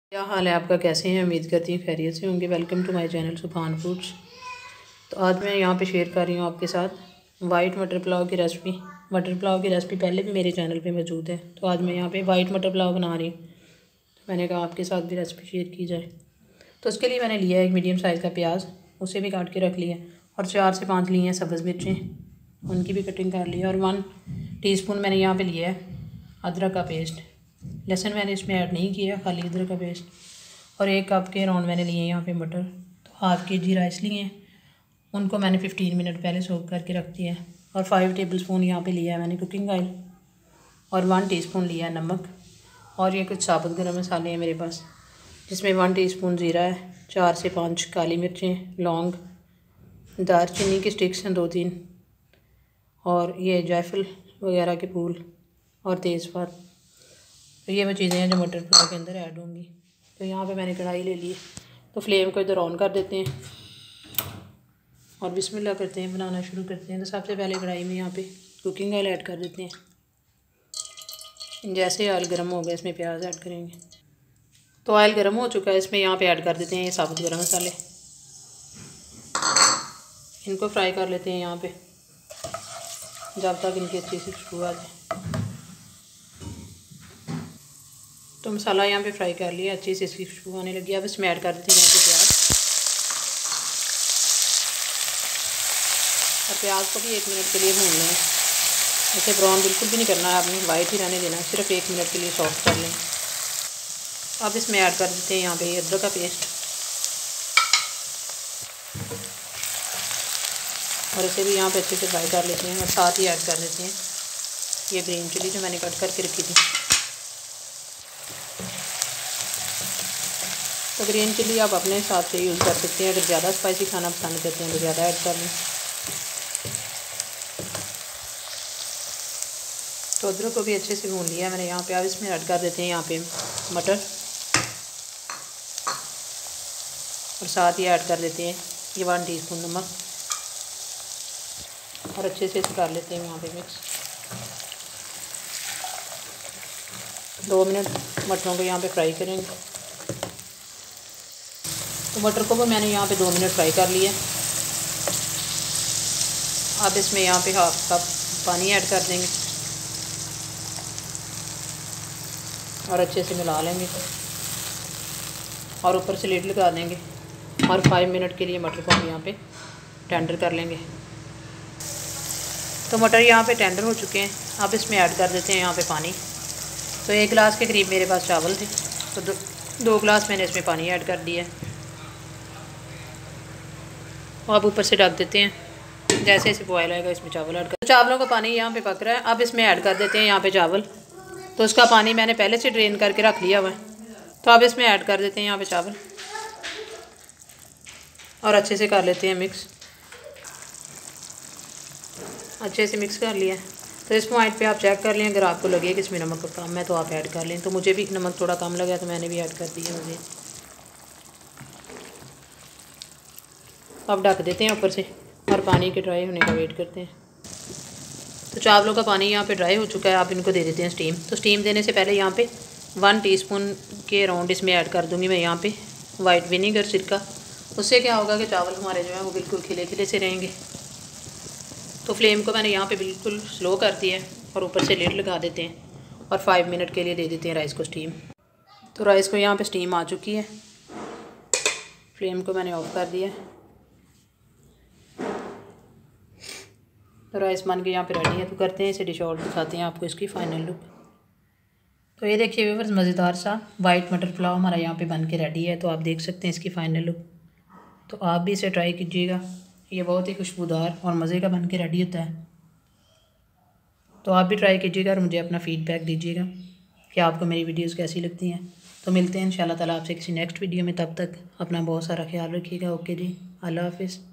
क्या हाल है आपका, कैसे हैं? उम्मीद करती हूँ खैरियत से होंगे। Welcome to my channel Subhan foods. तो आज मैं यहाँ पे शेयर कर रही हूँ आपके साथ वाइट मटर पुलाव की रेसिपी। मटर पुलाव की रेसिपी पहले भी मेरे चैनल पे मौजूद है, तो आज मैं यहाँ पे वाइट मटर पुलाव बना रही हूँ। तो मैंने कहा आपके साथ भी रेसिपी शेयर की जाए। तो उसके लिए मैंने लिया है एक मीडियम साइज़ का प्याज, उसे भी काट के रख लिया, और 4 से 5 लिए हैं सब्ज़ मिर्चें, उनकी भी कटिंग कर ली। और 1 टीस्पून मैंने यहाँ पे लिया है अदरक का पेस्ट। लहसुन मैंने इसमें ऐड नहीं किया, खाली अदरक का पेस्ट। और 1 कप के राउंड मैंने लिए यहाँ पे मटर। तो हाफ़ kg राइस लिए हैं, उनको मैंने 15 मिनट पहले सोक करके रख दिया है। और 5 टेबलस्पून यहाँ पे लिया है मैंने कुकिंग ऑयल, और 1 टीस्पून लिया है नमक। और ये कुछ साबुत गरम मसाले हैं मेरे पास, जिसमें 1 टीस्पून ज़ीरा है, 4 से 5 काली मिर्चें, लौंग, दालचीनी की स्टिक्स हैं 2-3, और ये जायफल वगैरह के फूल और तेज़पात। तो ये वो चीज़ें हैं जो मटर पुलाव के अंदर ऐड होंगी। तो यहाँ पे मैंने कढ़ाई ले ली है, तो फ्लेम को इधर ऑन कर देते हैं और बिस्मिल्लाह करते हैं, बनाना शुरू करते हैं। तो सबसे पहले कढ़ाई में यहाँ पे कुकिंग ऑयल ऐड कर देते हैं। जैसे ऑयल गर्म हो गया, इसमें प्याज ऐड करेंगे। तो ऑयल गर्म हो चुका है, इसमें यहाँ पे ऐड कर देते हैं ये साबुत गरम मसाले। इनको फ्राई कर लेते हैं यहाँ पे जब तक इनकी अच्छी सी खुशबू आ जाए। तो मसाला यहाँ पे फ्राई कर लिया, अच्छी से इसकी खुशबू आने लगी। अब इसमें ऐड कर देते हैं यहाँ पे प्याज, और प्याज को भी 1 मिनट के लिए भून लें। इसे ब्राउन बिल्कुल भी नहीं करना है आपने, वाइट ही रहने देना है, सिर्फ 1 मिनट के लिए सॉफ्ट कर लें। अब इसमें ऐड कर देते हैं यहाँ पे अदरक का पेस्ट, और इसे भी यहाँ पे अच्छे से फ्राई कर लेते हैं। और साथ ही ऐड कर देते हैं ये ग्रीन चिली जो मैंने कट करके रखी थी। तो ग्रीन चिली आप अपने हिसाब से यूज़ कर सकते हैं, अगर ज़्यादा स्पाइसी खाना पसंद करते हैं तो ज़्यादा ऐड कर लें। तो अदरक को भी अच्छे से भून लिया मैंने यहाँ पे। अब इसमें ऐड कर देते हैं यहाँ पे मटर, और साथ ही ऐड कर देते हैं ये 1 टीस्पून नमक, और अच्छे से इसे कर लेते हैं यहाँ पे मिक्स। 2 मिनट मटरों को यहाँ पे फ्राई करेंगे। तो मटर को भी मैंने यहाँ पे 2 मिनट फ्राई कर लिया। अब इसमें यहाँ पे 1/2 कप पानी ऐड कर देंगे और अच्छे से मिला लेंगे, और ऊपर से लिड लगा देंगे, और 5 मिनट के लिए मटर को हम यहाँ पे टेंडर कर लेंगे। तो मटर यहाँ पे टेंडर हो चुके हैं। अब इसमें ऐड कर देते हैं यहाँ पे पानी। तो 1 गिलास के करीब मेरे पास चावल थे, तो 2 गिलास मैंने इसमें पानी ऐड कर दिया है। और अब ऊपर से ढक देते हैं, जैसे इसे बॉयल आएगा इसमें चावल ऐड कर। तो चावलों का पानी यहाँ पे पक रहा है। अब इसमें ऐड कर देते हैं यहाँ पे चावल। तो उसका पानी मैंने पहले से ड्रेन करके रख लिया हुआ है। तो अब इसमें ऐड कर देते हैं यहाँ पे चावल, और अच्छे से कर लेते हैं मिक्स। अच्छे से मिक्स कर लिया। तो इस पॉइंट पे आप चेक कर लें, अगर आपको लगे कि इसमें नमक कम है तो आप ऐड कर लें। तो मुझे भी नमक थोड़ा कम लगा तो मैंने भी ऐड कर दिया मुझे। अब ढक देते हैं ऊपर से, और पानी के ड्राई होने का वेट करते हैं। तो चावलों का पानी यहाँ पे ड्राई हो चुका है। आप इनको दे देते हैं स्टीम। तो स्टीम देने से पहले यहाँ पे 1 टीस्पून के अराउंड इसमें ऐड कर दूँगी मैं यहाँ पे वाइट विनीगर, सिरका। उससे क्या होगा कि चावल हमारे जो है वो बिल्कुल खिले खिले से रहेंगे। तो फ्लेम को मैंने यहाँ पे बिल्कुल स्लो कर दिया है, और ऊपर से लिड लगा देते हैं, और 5 मिनट के लिए दे देते हैं राइस को स्टीम। तो राइस को यहाँ पे स्टीम आ चुकी है, फ्लेम को मैंने ऑफ कर दिया है। तो राइस बन के यहाँ पे रेडी है। तो करते हैं इसे डिश आउट, दिखाते हैं आपको इसकी फाइनल लुक। तो ये देखिए व्यूअर्स, मज़ेदार सा वाइट मटर पुलाव हमारा यहाँ पे बन के रेडी है। तो आप देख सकते हैं इसकी फ़ाइनल लुक। तो आप भी इसे ट्राई कीजिएगा, ये बहुत ही खुशबूदार और मज़े का बन के रेडी होता है। तो आप भी ट्राई कीजिएगा, और मुझे अपना फ़ीडबैक दीजिएगा कि आपको मेरी वीडियोज़ कैसी लगती हैं। तो मिलते हैं इंशाल्लाह ताला आपसे किसी नेक्स्ट वीडियो में। तब तक अपना बहुत सारा ख्याल रखिएगा। ओके जी, अल्लाह हाफ़िज़।